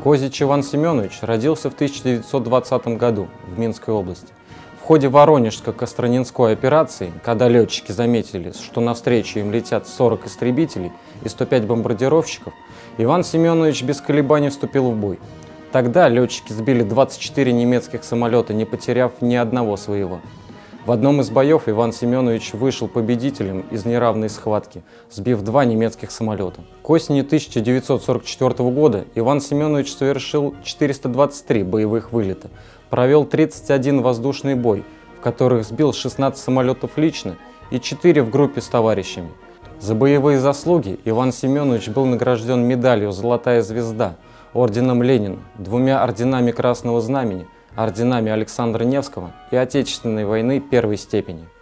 Козич Иван Семенович родился в 1920 году в Минской области. В ходе Воронежско-Костроминской операции, когда летчики заметили, что навстречу им летят 40 истребителей и 105 бомбардировщиков, Иван Семенович без колебаний вступил в бой. Тогда летчики сбили 24 немецких самолета, не потеряв ни одного своего. В одном из боев Иван Семенович вышел победителем из неравной схватки, сбив 2 немецких самолета. К осени 1944 года Иван Семенович совершил 423 боевых вылета, провел 31 воздушный бой, в которых сбил 16 самолетов лично и 4 в группе с товарищами. За боевые заслуги Иван Семенович был награжден медалью «Золотая звезда», орденом Ленина, 2 орденами Красного Знамени, орденами Александра Невского и Отечественной войны первой степени.